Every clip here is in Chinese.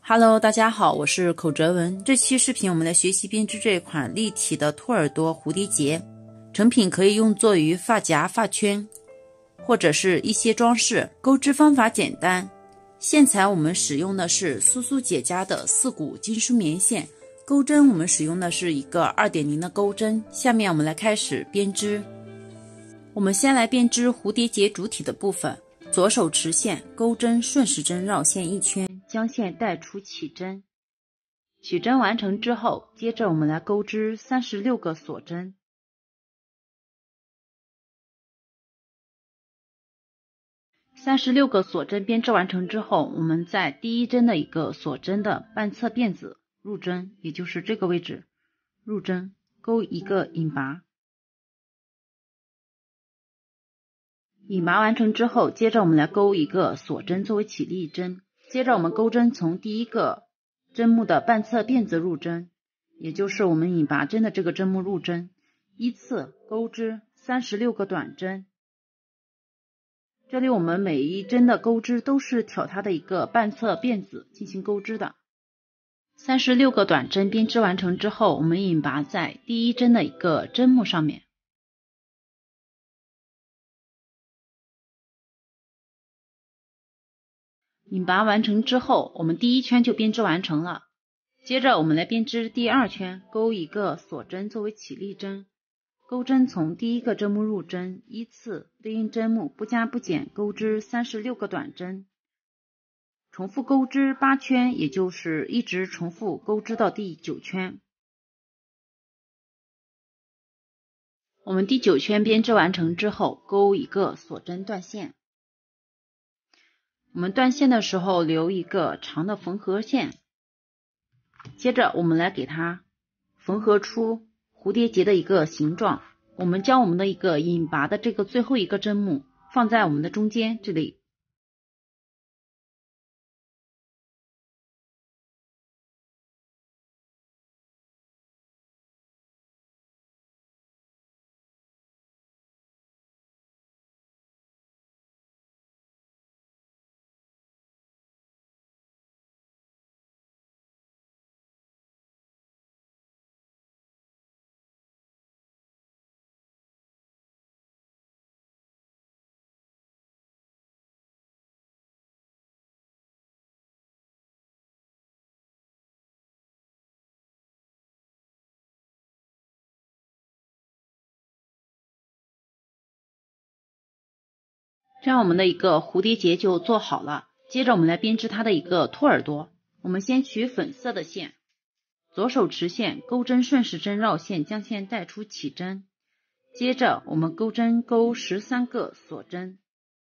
Hello， 大家好，我是口哲文。这期视频我们来学习编织这款立体的兔耳朵蝴蝶结，成品可以用作于发夹、发圈，或者是一些装饰。钩织方法简单，线材我们使用的是苏苏姐家的4股金属棉线，钩针我们使用的是一个 2.0 的钩针。下面我们来开始编织。我们先来编织蝴蝶结主体的部分。左手持线，钩针顺时针绕线1圈，将线带出起针。起针完成之后，接着我们来钩织36个锁针。36个锁针编织完成之后，我们在第一针的一个锁针的半侧辫子入针，也就是这个位置入针，钩一个引拔。引拔完成之后，接着我们来钩一个锁针作为起立针。接着我们钩针从第一个针目的半侧辫子入针，也就是我们引拔针的这个针目入针，依次钩织36个短针。这里我们每一针的钩织都是挑它的一个半侧辫子进行钩织的。36个短针编织完成之后，我们引拔在第一针的一个针目上面。引拔完成之后，我们第一圈就编织完成了。接着我们来编织第2圈，钩一个锁针作为起立针，钩针从第一个针目入针，依次对应针目不加不减钩织36个短针，重复钩织8圈，也就是一直重复钩织到第9圈。我们第9圈编织完成之后，钩一个锁针断线。我们断线的时候留一个长的缝合线，接着我们来给它缝合出蝴蝶结的一个形状。我们将我们的一个引拔的这个最后一个针目放在我们的中间这里。这样我们的一个蝴蝶结就做好了。接着我们来编织它的一个兔耳朵。我们先取粉色的线，左手持线，钩针顺时针绕线，将线带出起针。接着我们钩针钩13个锁针。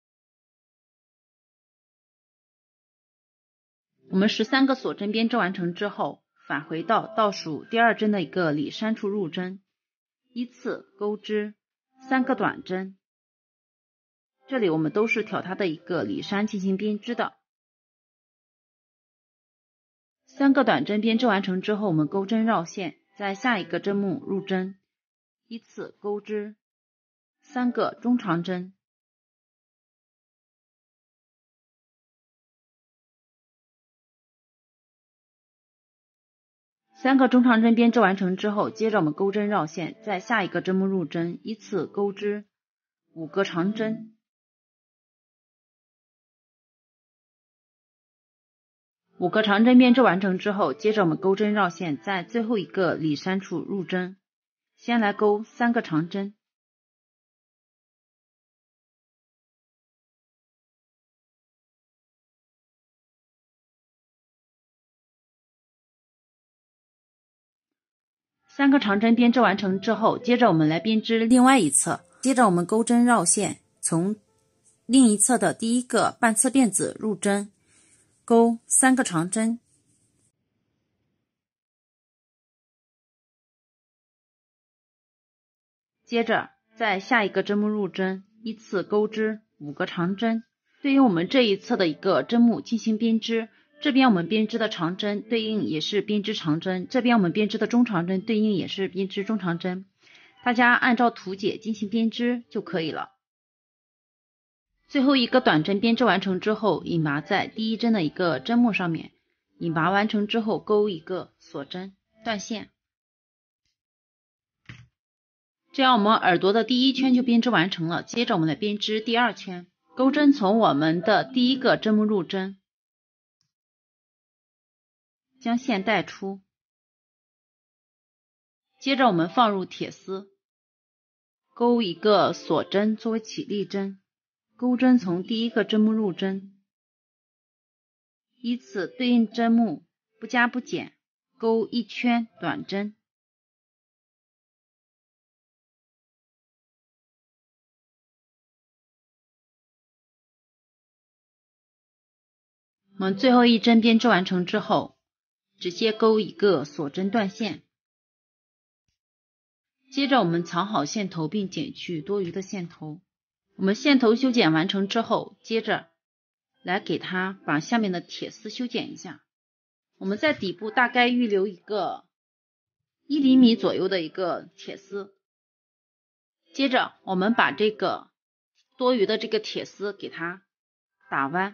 我们13个锁针编织完成之后，返回到倒数第2针的一个里栅处入针，依次钩织3个短针。这里我们都是挑它的一个里栅进行编织的。3个短针编织完成之后，我们钩针绕线，在下一个针目入针，依次钩织3个中长针。3个中长针编织完成之后，接着我们钩针绕线，在下一个针目入针，依次钩织5个长针。5个长针编织完成之后，接着我们钩针绕线，在最后一个里栅处入针，先来钩3个长针。3个长针编织完成之后，接着我们来编织另外一侧。接着我们钩针绕线，从另一侧的第一个半侧辫子入针，钩3个长针。接着在下一个针目入针，依次钩织5个长针，对应我们这一侧的一个针目进行编织。这边我们编织的长针对应也是编织长针，这边我们编织的中长针对应也是编织中长针，大家按照图解进行编织就可以了。最后一个短针编织完成之后，引拔在第一针的一个针目上面， 引拔完成之后钩一个锁针断线，这样我们耳朵的第一圈就编织完成了。接着我们来编织第二圈，钩针从我们的第一个针目入针，将线带出，接着我们放入铁丝，钩一个锁针作为起立针，钩针从第一个针目入针，依次对应针目不加不减，钩一圈短针。我们最后一针编织完成之后，直接钩一个锁针断线。接着我们藏好线头并剪去多余的线头。我们线头修剪完成之后，接着来给它把下面的铁丝修剪一下。我们在底部大概预留一个1厘米左右的一个铁丝。接着我们把这个多余的这个铁丝给它打弯，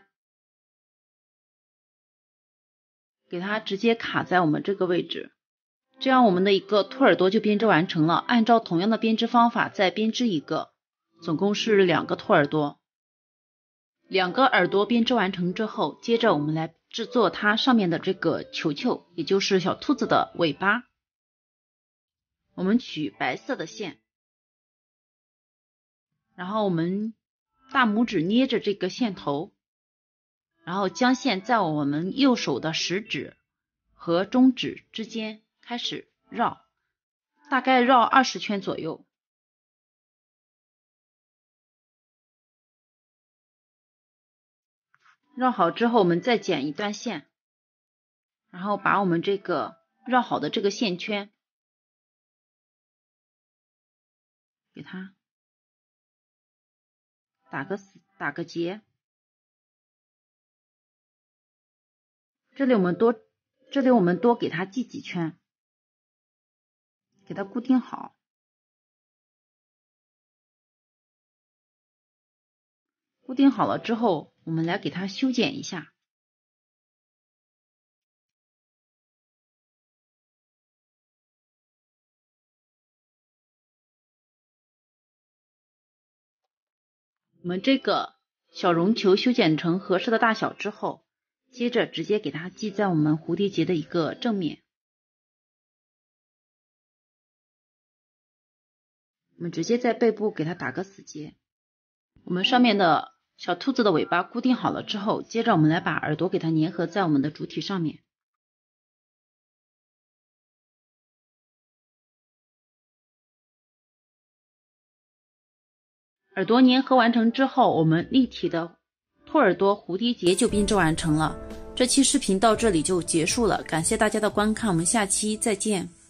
给它直接卡在我们这个位置，这样我们的一个兔耳朵就编织完成了。按照同样的编织方法再编织一个，总共是2个兔耳朵。2个耳朵编织完成之后，接着我们来制作它上面的这个球球，也就是小兔子的尾巴。我们取白色的线，然后我们大拇指捏着这个线头，然后将线在我们右手的食指和中指之间开始绕，大概绕20圈左右。绕好之后，我们再剪一段线，然后把我们这个绕好的这个线圈给它打个结。这里我们多给它系几圈，给它固定好。固定好了之后，我们来给它修剪一下。我们这个小绒球修剪成合适的大小之后，接着直接给它系在我们蝴蝶结的一个正面。我们直接在背部给它打个死结。我们上面的小兔子的尾巴固定好了之后，接着我们来把耳朵给它粘合在我们的主体上面。耳朵粘合完成之后，我们立体的兔耳朵蝴蝶结就编织完成了。这期视频到这里就结束了，感谢大家的观看，我们下期再见。